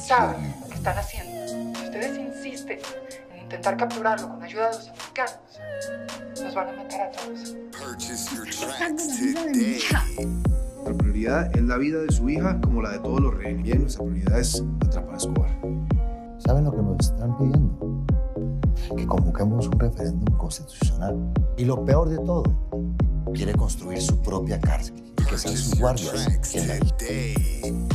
saben lo que están haciendo. Si ustedes insisten en intentar capturarlo con ayuda de los americanos, nos van a matar a todos. Nuestra prioridad es la vida de su hija como la de todos los rehenes. Bien, nuestra prioridad es atrapar a Escobar. ¿Saben lo que nos están pidiendo? Que convoquemos un referéndum constitucional. Y lo peor de todo, quiere construir su propia cárcel y que sean sus guardias quien la visiten.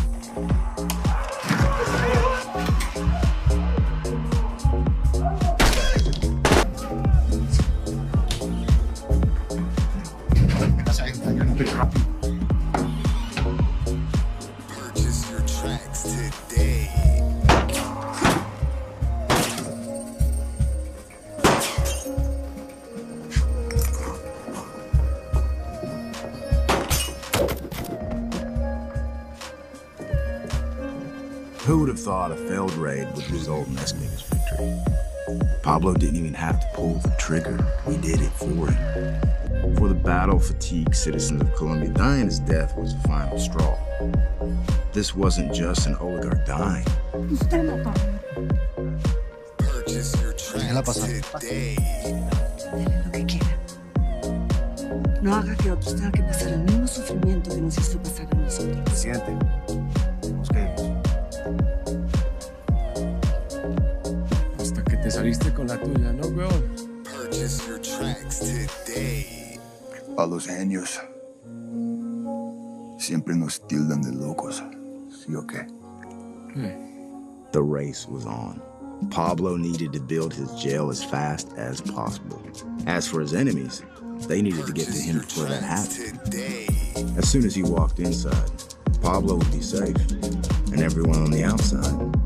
Who would have thought a failed raid would result in Escobar's victory? Pablo didn't even have to pull the trigger. We did it for him. For the battle-fatigued citizens of Colombia, dying his death was the final straw. This wasn't just an oligarch dying. Déjala pasar. Dele lo que quiera. No haga que otros tengan que pasar el mismo sufrimiento que nos hizo pasar a nosotros. Presidente, tenemos que irnos. Hasta que te saliste con la tuya, ¿no, weón? A los genios siempre nos tildan de locos, ¿sí o qué? The race was on. Pablo needed to build his jail as fast as possible. As for his enemies, they needed to get to him before that happened. As soon as he walked inside, Pablo would be safe, and everyone on the outside